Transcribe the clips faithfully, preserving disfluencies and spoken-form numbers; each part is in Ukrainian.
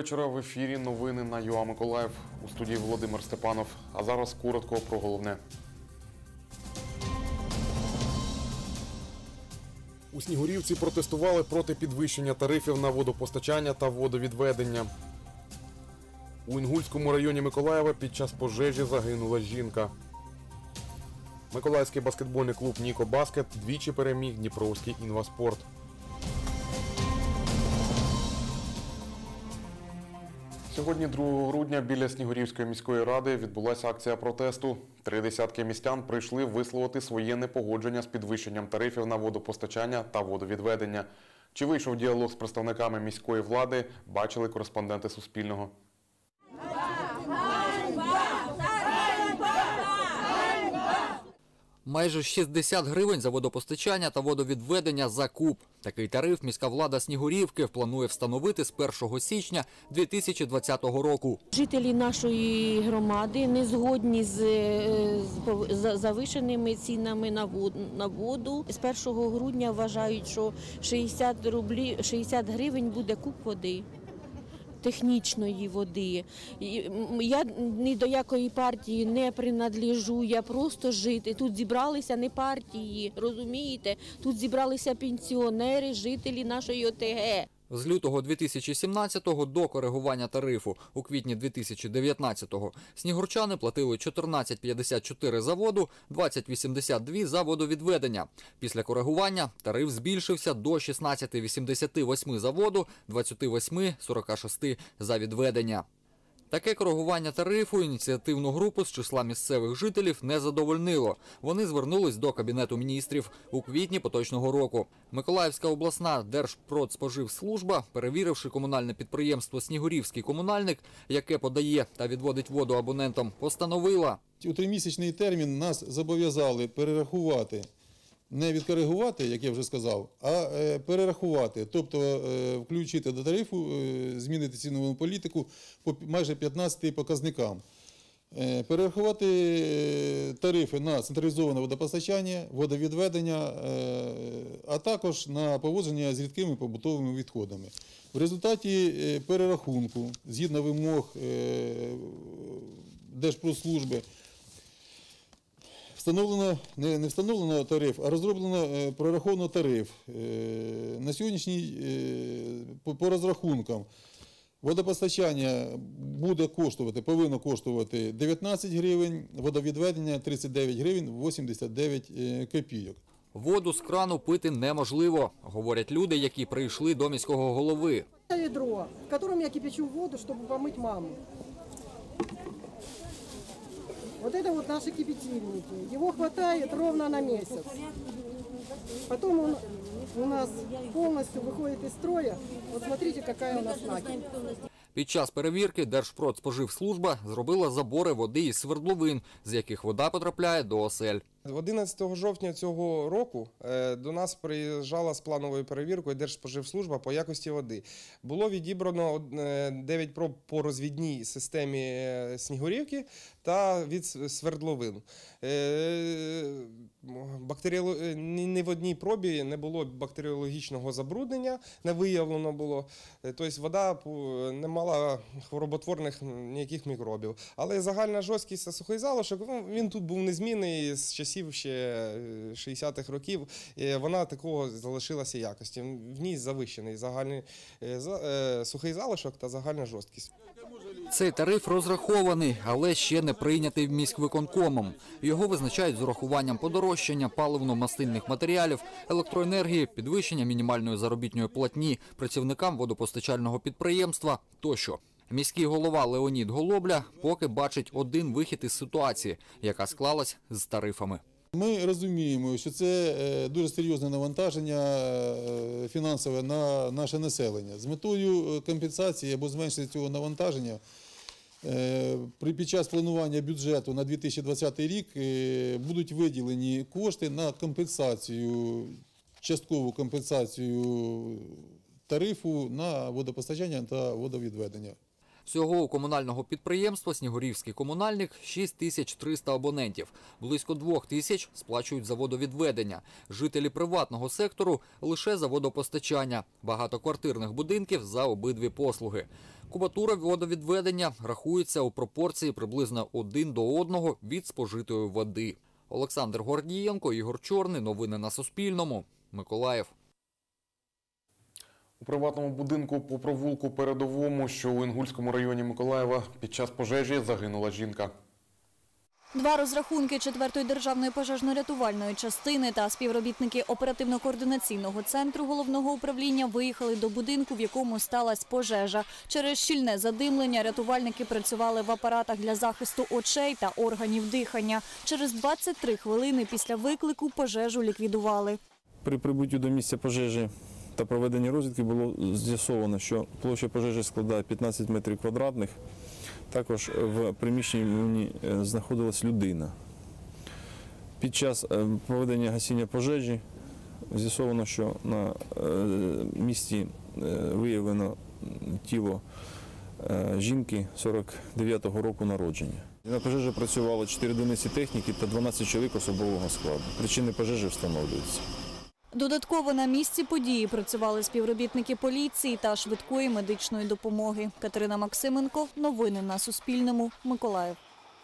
вечора. В ефірі новини на ЮА Миколаїв. У студії Володимир Степанов. А зараз коротко про головне. У Снігурівці протестували проти підвищення тарифів на водопостачання та водовідведення. У Інгульському районі Миколаєва під час пожежі загинула жінка. Миколаївський баскетбольний клуб «Ніко Баскет» двічі переміг Дніпровський інваспорт. Сьогодні, другого грудня, біля Снігурівської міської ради відбулася акція протесту. Три десятки містян прийшли висловити своє непогодження з підвищенням тарифів на водопостачання та водовідведення. Чи вийшов діалог з представниками міської влади, бачили кореспонденти Суспільного. Майже шістдесят гривень за водопостачання та водовідведення за куб. Такий тариф міська влада Снігурівки планує встановити з першого січня дві тисячі двадцятого року. Жителі нашої громади не згодні з, з завишеними цінами на воду, на воду. З першого грудня вважають, що шістдесят рублів, шістдесят гривень буде куб води. Технічної води. Я ні до якої партії не принадлежу, я просто жити. Тут зібралися не партії, розумієте? Тут зібралися пенсіонери, жителі нашої О Те Ге. З лютого дві тисячі сімнадцятого до коригування тарифу у квітні дві тисячі дев'ятнадцятого снігурчани платили чотирнадцять п'ятдесят чотири за воду, двадцять вісімдесят два за водовідведення. Після коригування тариф збільшився до шістнадцять вісімдесят вісім за воду, двадцять вісім сорок шість за відведення. Таке коригування тарифу ініціативну групу з числа місцевих жителів не задовольнило. Вони звернулись до Кабінету міністрів у квітні поточного року. Миколаївська обласна Держпродспоживслужба, перевіривши комунальне підприємство «Снігурівський комунальник», яке подає та відводить воду абонентам, постановила. У тримісячний термін нас зобов'язали перерахувати, не відкоригувати, як я вже сказав, а перерахувати, тобто включити до тарифу, змінити цінову політику по майже п'ятнадцяти показникам. Перерахувати тарифи на централізоване водопостачання, водовідведення, а також на поводження з рідкими побутовими відходами. В результаті перерахунку, згідно вимог Держпродслужби, Встановлено, не, не встановлено тариф, а розроблено, прораховано тариф. На сьогоднішній, по, по розрахункам, водопостачання буде коштувати, повинно коштувати дев'ятнадцять гривень, водовідведення тридцять дев'ять гривень вісімдесят дев'ять копійок. Воду з крану пити неможливо, говорять люди, які прийшли до міського голови. Це відро, в якому я кипячу воду, щоб помити маму. Вот это вот наши кипятильники. Его хватает ровно на месяц. Потом он у нас полностью выходит из строя. Вот смотрите, какая у нас накипь. Під час перевірки Держпродспоживслужба зробила забори води із свердловин, з яких вода потрапляє до осель. одинадцятого жовтня цього року до нас приїжджала з плановою перевіркою Держспоживслужба по якості води. Було відібрано дев'ять проб по розвідній системі Снігурівки та від свердловин. Бактеріолог... Ні в одній пробі не було бактеріологічного забруднення, не виявлено було. Тобто вода не мала хвороботворних ніяких мікробів. Але загальна жорсткість та сухий залишок, він тут був незмінний з часів ще шістдесятих років. Вона такого залишилася якості. В ній завищений загальний сухий залишок та загальна жорсткість. Цей тариф розрахований, але ще не прийнятий міськвиконкомом. Його визначають з урахуванням подорожчання паливно-мастильних матеріалів, електроенергії, підвищення мінімальної заробітної платні працівникам водопостачального підприємства тощо. Міський голова Леонід Голобля поки бачить один вихід із ситуації, яка склалась з тарифами. Ми розуміємо, що це дуже серйозне навантаження фінансове на наше населення. З метою компенсації або зменшення цього навантаження під час планування бюджету на дві тисячі двадцятий рік будуть виділені кошти на компенсацію, часткову компенсацію тарифу на водопостачання та водовідведення. Всього у комунального підприємства «Снігурівський комунальник» шість тисяч триста абонентів. Близько двох тисяч сплачують за водовідведення. Жителі приватного сектору – лише за водопостачання. Багатоквартирних будинків – за обидві послуги. Кубатура водовідведення рахується у пропорції приблизно один до одного від спожитої води. Олександр Гордієнко, Ігор Чорний. Новини на Суспільному. Миколаїв. У приватному будинку по провулку Передовому, що у Інгульському районі Миколаєва, під час пожежі загинула жінка. Два розрахунки четвертої державної пожежно-рятувальної частини та співробітники оперативно-координаційного центру головного управління виїхали до будинку, в якому сталася пожежа. Через щільне задимлення рятувальники працювали в апаратах для захисту очей та органів дихання. Через двадцять три хвилини після виклику пожежу ліквідували. При прибуттю до місця пожежі та проведенні розвідки було з'ясовано, що площа пожежі складає п'ятнадцять метрів квадратних. Також в приміщенні знаходилась людина. Під час проведення гасіння пожежі з'ясовано, що на місці виявлено тіло жінки сорок дев'ятого року народження. На пожежі працювало чотири одиниці техніки та дванадцять чоловік особового складу. Причини пожежі встановлюються. Додатково на місці події працювали співробітники поліції та швидкої медичної допомоги. Катерина Максименко. Новини на Суспільному. Миколаїв.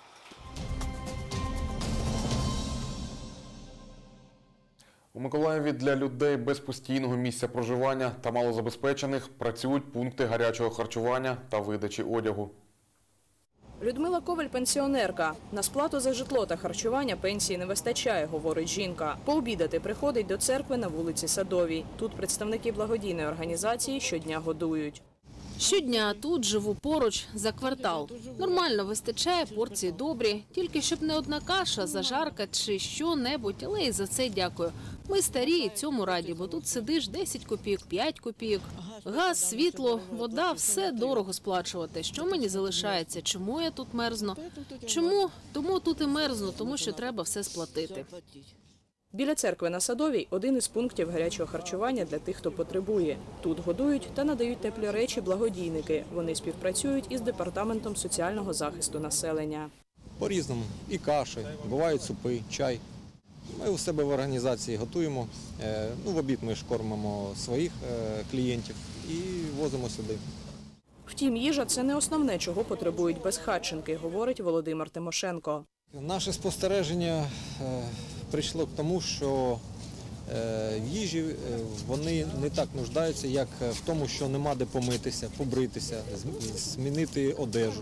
У Миколаєві для людей без постійного місця проживання та малозабезпечених працюють пункти гарячого харчування та видачі одягу. Людмила Коваль – пенсіонерка. На сплату за житло та харчування пенсії не вистачає, говорить жінка. Пообідати приходить до церкви на вулиці Садовій. Тут представники благодійної організації щодня годують. Щодня тут живу поруч, за квартал. Нормально вистачає, порції добрі. Тільки щоб не одна каша, зажарка чи що-небудь, але і за це дякую. Ми старі і цьому раді, бо тут сидиш десять копійок, п'ять копійок. Газ, світло, вода – все дорого сплачувати. Що мені залишається? Чому я тут мерзну? Чому? Тому тут і мерзну, тому що треба все сплатити. Біля церкви на Садовій – один із пунктів гарячого харчування для тих, хто потребує. Тут годують та надають теплі речі благодійники. Вони співпрацюють із Департаментом соціального захисту населення. По-різному. І каші, бувають супи, чай. Ми у себе в організації готуємо. Ну, в обід ми ж кормимо своїх клієнтів і возимо сюди. Втім, їжа – це не основне, чого потребують безхатченки, говорить Володимир Тимошенко. Наше спостереження прийшло к тому, що в їжі вони не так нуждаються, як в тому, що нема де помитися, побритися, змінити одежу.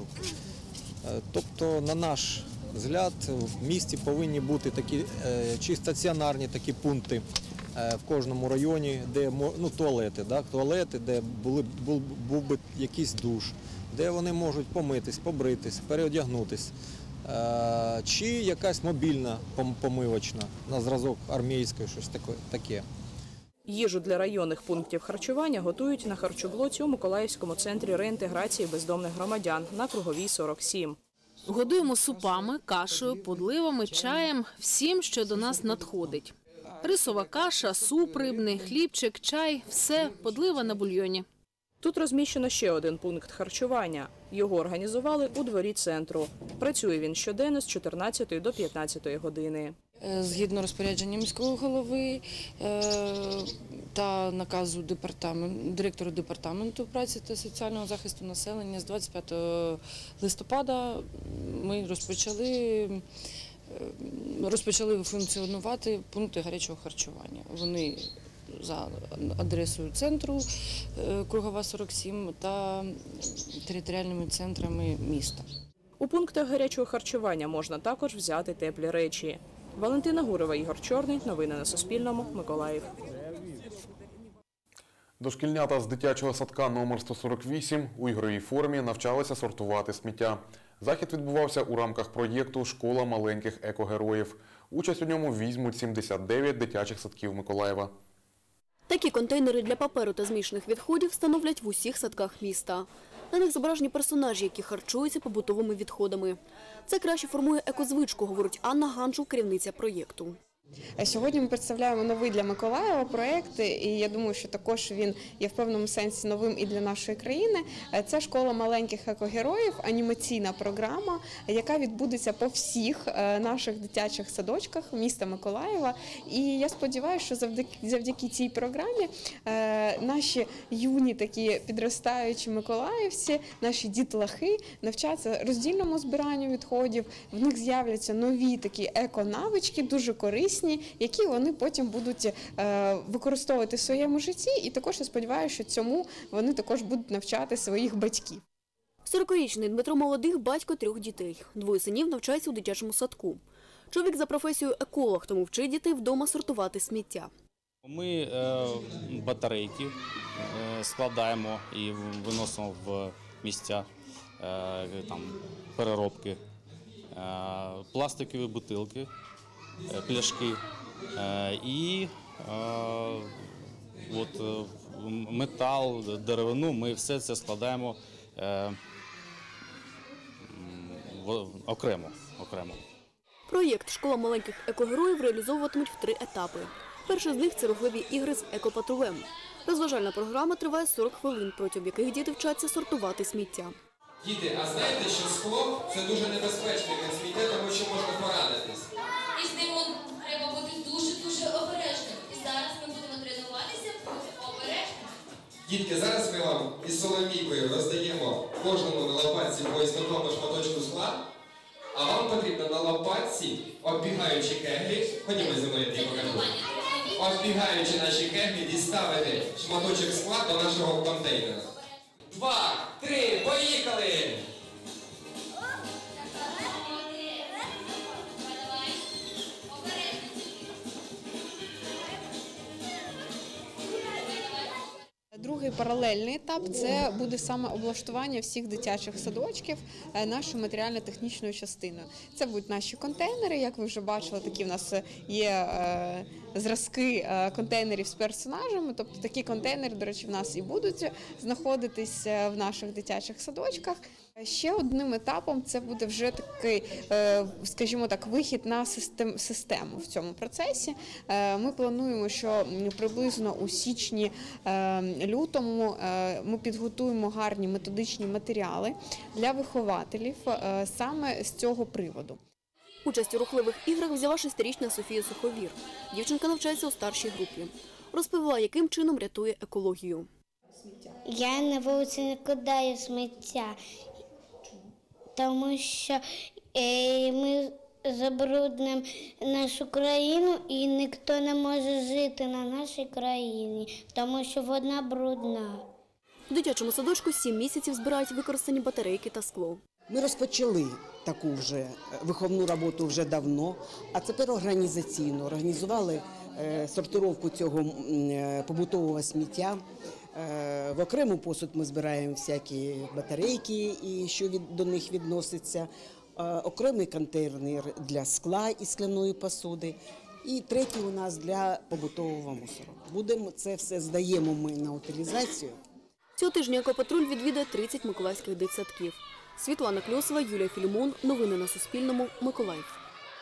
Тобто, на наш взгляд, в місті повинні бути такі чи стаціонарні такі пункти в кожному районі, де ну, туалети, да, туалети, де були, був, був би якийсь душ, де вони можуть помитись, побритись, переодягнутись. Чи якась мобільна помивочна, на зразок армійської, щось таке. Їжу для районних пунктів харчування готують на харчоблоці у Миколаївському центрі реінтеграції бездомних громадян на Круговій, сорок сім. Годуємо супами, кашею, подливами, чаєм, всім, що до нас надходить. Рисова каша, суп рибний, хлібчик, чай – все, подлива на бульйоні. Тут розміщено ще один пункт харчування. Його організували у дворі центру. Працює він щоденно з чотирнадцятої до п'ятнадцятої години. Згідно розпорядження міського голови та наказу департаменту, директору департаменту праці та соціального захисту населення з двадцять п'ятого листопада ми розпочали, розпочали функціонувати пункти гарячого харчування. Вони за адресою центру Кругова, сорок сім та територіальними центрами міста. У пунктах гарячого харчування можна також взяти теплі речі. Валентина Гурова, Ігор Чорний. Новини на Суспільному. Миколаїв. Дошкільнята з дитячого садка номер сто сорок вісім у ігровій формі навчалися сортувати сміття. Захід відбувався у рамках проєкту «Школа маленьких екогероїв». Участь у ньому візьмуть сімдесят дев'ять дитячих садків Миколаєва. Такі контейнери для паперу та змішаних відходів встановлять в усіх садках міста. На них зображені персонажі, які харчуються побутовими відходами. Це краще формує екозвичку, говорить Анна Ганчук, керівниця проєкту. Сьогодні ми представляємо новий для Миколаєва проєкт, і я думаю, що також він є в певному сенсі новим і для нашої країни. Це «Школа маленьких екогероїв», анімаційна програма, яка відбудеться по всіх наших дитячих садочках міста Миколаєва. І я сподіваюся, що завдяки, завдяки цій програмі наші юні такі підростаючі миколаївці, наші дітлахи навчаться роздільному збиранню відходів, в них з'являться нові такі еко-навички, дуже корисні, які вони потім будуть використовувати в своєму житті, і також я сподіваюся, що цьому вони також будуть навчати своїх батьків. сорокарічний Дмитро Молодих – батько трьох дітей. Двоє синів навчаються у дитячому садку. Чоловік за професією еколог, тому вчить дітей вдома сортувати сміття. Ми е, батарейки е, складаємо і виносимо в місця е, там, переробки, е, пластикові бутилки, е, пляшки е, і е, от, е, метал, деревину. Ми все це складаємо е, в, окремо, окремо. Проєкт «Школа маленьких екогероїв» реалізовуватимуть в три етапи. Перший з них – це рухливі ігри з екопатрулем. Розважальна програма триває сорок хвилин, протягом яких діти вчаться сортувати сміття. Діти, а знаєте, що скло – це дуже небезпечний вид сміття, тому що можна поранитись. І з ним треба бути дуже-дуже обережним. І зараз ми будемо тренуватися бути обережними. Дітки, зараз ми вам із Соломійкою роздаємо кожному на лопатці по існутому шматочку скла. А вам потрібно на лопатці, оббігаючи кеглі, ходімо зі мною, я покажу, оббігаючи наші кеглі, діставити шматочок скла до нашого контейнера. Два, три, поїхали! Другий паралельний етап – це буде саме облаштування всіх дитячих садочків нашою матеріально-технічною частиною. Це будуть наші контейнери, як ви вже бачили, такі в нас є зразки контейнерів з персонажами, тобто такі контейнери, до речі, в нас і будуть знаходитись в наших дитячих садочках. Ще одним етапом це буде вже такий, скажімо так, вихід на систему в цьому процесі. Ми плануємо, що приблизно у січні-лютому ми підготуємо гарні методичні матеріали для вихователів саме з цього приводу. Участь у рухливих іграх взяла шестирічна Софія Суховір. Дівчинка навчається у старшій групі. Розповіла, яким чином рятує екологію. Я на вулиці не кидаю сміття, тому що е, ми забруднимо нашу країну і ніхто не може жити на нашій країні, тому що вона брудна. В дитячому садочку сім місяців збирають використані батарейки та скло. Ми розпочали таку вже виховну роботу вже давно, а тепер організаційно. Організували е, сортировку цього е, побутового сміття. Е, в окрему посуд ми збираємо всякі батарейки, і що від, до них відноситься, е, окремий контейнер для скла і скляної посуди, і третій у нас для побутового мусору. Будемо це все здаємо ми на утилізацію. Цього тижня екопатруль відвідає тридцять миколаївських дитсадків. Світлана Кльосова, Юлія Філімон. Новини на Суспільному. Миколаїв.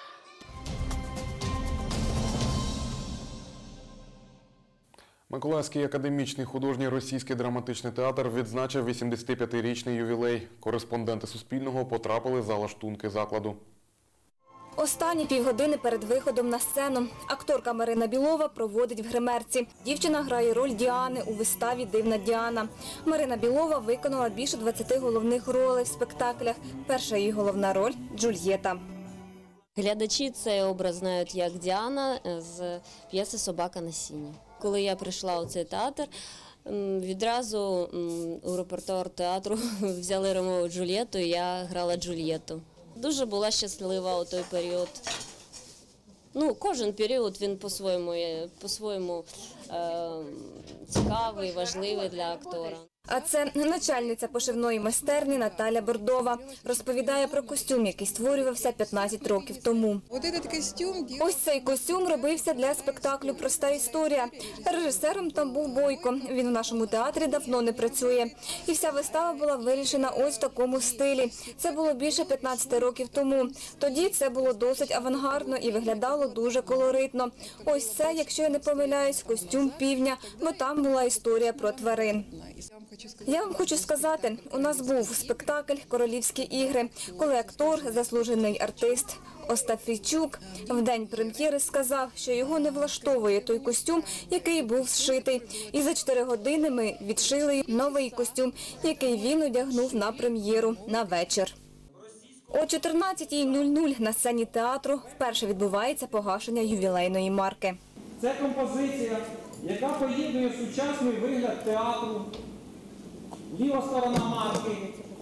Миколаївський академічний художній російський драматичний театр відзначив вісімдесятип'ятирічний ювілей. Кореспонденти Суспільного потрапили за лаштунки закладу. Останні півгодини перед виходом на сцену акторка Марина Білова проводить в гримерці. Дівчина грає роль Діани у виставі «Дивна Діана». Марина Білова виконала більше двадцяти головних ролей в спектаклях. Перша її головна роль – Джульєта. Глядачі цей образ знають як Діана з п'єси «Собака на сіні». Коли я прийшла у цей театр, відразу у репертуар театру взяли Ромео і Джульєту, і я грала Джульєту. Дуже була щаслива у той період. Ну, кожен період він по-своєму, по-своєму е, цікавий, важливий для актора. А це начальниця пошивної майстерні Наталя Бордова. Розповідає про костюм, який створювався п'ятнадцять років тому. Ось цей костюм робився для спектаклю «Проста історія». Режисером там був Бойко. Він у нашому театрі давно не працює. І вся вистава була вирішена ось в такому стилі. Це було більше п'ятнадцяти років тому. Тоді це було досить авангардно і виглядало дуже колоритно. Ось це, якщо я не помиляюсь, костюм півня, бо там була історія про тварин. Я вам хочу сказати, у нас був спектакль «Королівські ігри», коли актор, заслужений артист Остафійчук в день прем'єри сказав, що його не влаштовує той костюм, який був зшитий. І за чотири години ми відшили новий костюм, який він одягнув на прем'єру на вечір. О чотирнадцятій нуль нуль на сцені театру вперше відбувається погашення ювілейної марки. Це композиція, яка поєднує сучасний вигляд театру, ліва сторона марки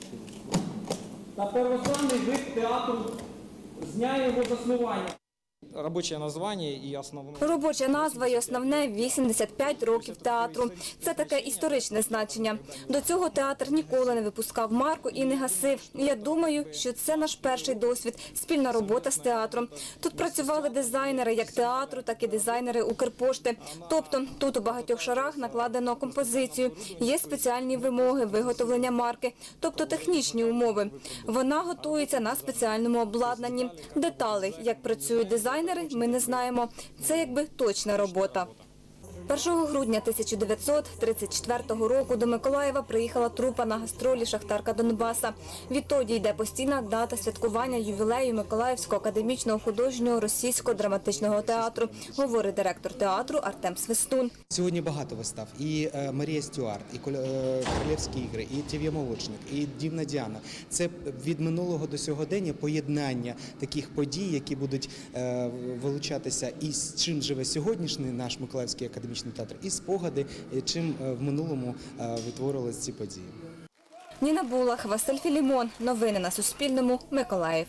та первозданний вид театру з дня його заснування. Робоче названня і основне. Робоча назва і основне – вісімдесят п'ять років театру. Це таке історичне значення. До цього театр ніколи не випускав марку і не гасив. Я думаю, що це наш перший досвід – спільна робота з театром. Тут працювали дизайнери як театру, так і дизайнери Укрпошти. Тобто тут у багатьох шарах накладено композицію. Є спеціальні вимоги виготовлення марки, тобто технічні умови. Вона готується на спеціальному обладнанні. Деталей, як працюють дизайнери, ми не знаємо. Це якби точна робота. першого грудня тисяча дев'ятсот тридцять четвертого року до Миколаєва приїхала трупа на гастролі «Шахтарка Донбаса». Відтоді йде постійна дата святкування ювілею Миколаївського академічного художнього російського драматичного театру, говорить директор театру Артем Свистун. Сьогодні багато вистав. І Марія Стюарт, і Королівські ігри, і Тів'я Молочник, і Дівна Діана. Це від минулого до сьогодення поєднання таких подій, які будуть вилучатися і з чим живе сьогоднішній наш Миколаївський академічний театр, і спогади, чим в минулому витворились ці події. Ніна Булах, Василь Філімон. Новини на Суспільному. Миколаїв.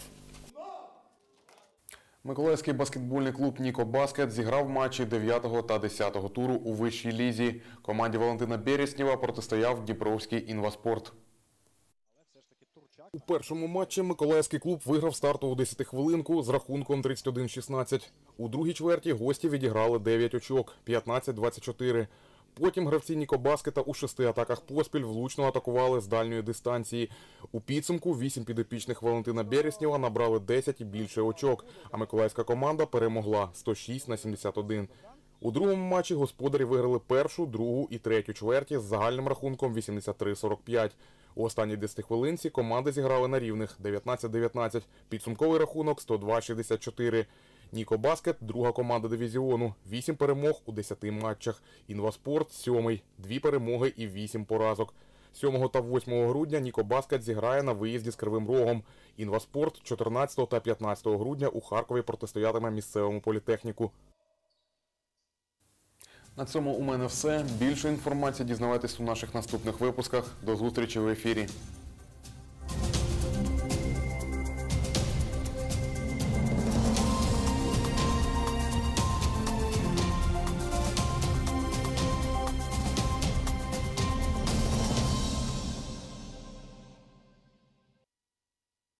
Миколаївський баскетбольний клуб «Ніко Баскет» зіграв матчі дев'ятого та десятого туру у вищій лізі. Команді Валентина Береснєва протистояв Дніпровський «Інваспорт». У першому матчі Миколаївський клуб виграв стартову десятихвилинку з рахунком тридцять один шістнадцять. У другій чверті гості відіграли дев'ять очок – п'ятнадцять двадцять чотири. Потім гравці «Ніко Баскета» у шести атаках поспіль влучно атакували з дальньої дистанції. У підсумку вісім підопічних Валентина Береснєва набрали десять і більше очок, а миколаївська команда перемогла сто шість на сімдесят один. У другому матчі господарі виграли першу, другу і третю чверті з загальним рахунком вісімдесят три сорок п'ять. У останній десятихвилинці команди зіграли на рівних дев'ятнадцять дев'ятнадцять. Підсумковий рахунок сто два шістдесят чотири. «Ніко Баскет» – друга команда дивізіону. Вісім перемог у десяти матчах. «Інваспорт» – сьомий. Дві перемоги і вісім поразок. сьомого та восьмого грудня «Ніко Баскет» зіграє на виїзді з Кривим Рогом. «Інваспорт» чотирнадцятого та п'ятнадцятого грудня у Харкові протистоятиме місцевому політехніку. На цьому у мене все. Більше інформації дізнавайтесь у наших наступних випусках. До зустрічі в ефірі.